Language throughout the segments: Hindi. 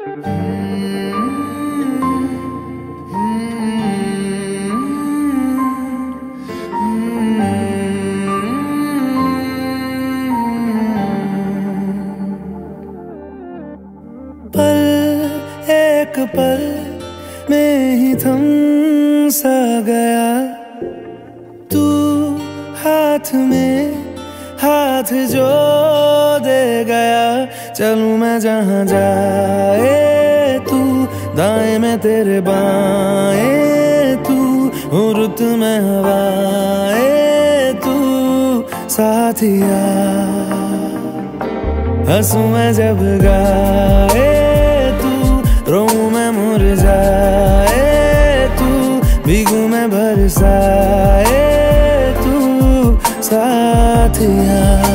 पल एक पल में ही थम सा गया, तू हाथ में हाथ जो दे गया। चलूं मैं जहां जाए तू, दाएं में तेरे बाएं तू, हूँ रुत में हवाएं तू साथिया। हंसूं मैं जब गाए तू, रोऊं मैं मुरझाए तू, भीगूं मैं बरसाए तू साथिया।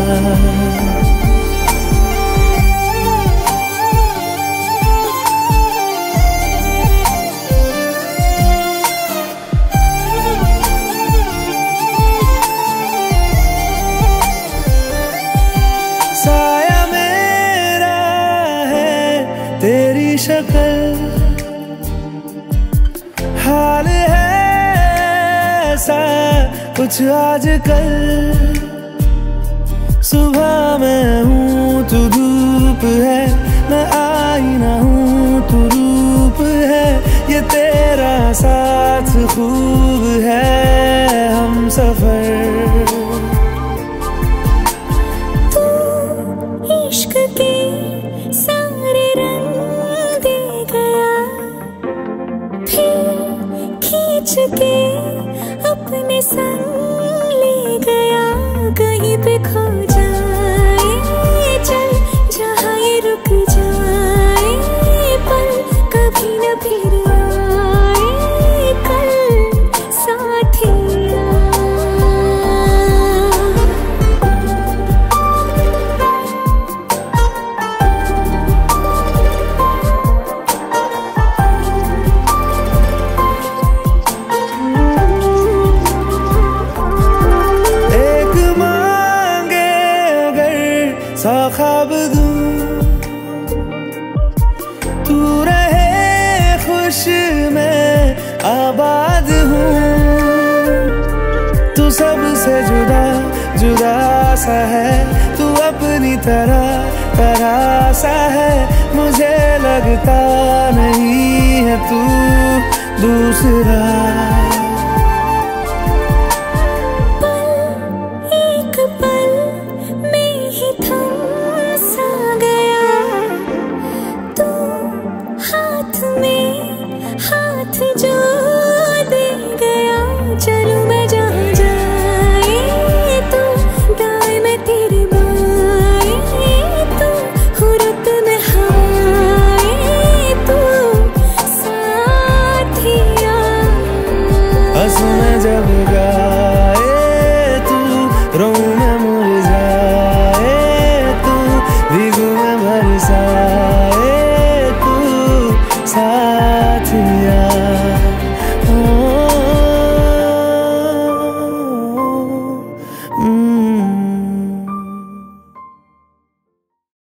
साया मेरा है तेरी शक्ल, हाल है ऐसा कुछ आजकल। सुबह मैं हूँ तू धूप है, मैं आईना हूँ तू रूप है। ये तेरा साथ खूब है हम सफर। इश्क के सारे रंग दे गया, फिर खींच के अपने संग ले गया। कहीं पे खो जाए चल, जहाँ ये रुक जाए पल, कभी न फिर आए कल साथिया। सा ख्वाब दूं तू रहे खुश, मैं आबाद हूँ। तू सबसे जुदा जुदा सा है, तू अपनी तरह सा है। मुझे लगता नहीं है तू दूसरा। हाथ जो दे गया, चलूं मैं जहाँ जाए तू, दाएं में तेरे बाएं तू, हूँ रुत में हवाएं तू साथिया। हंसूं मैं जब गा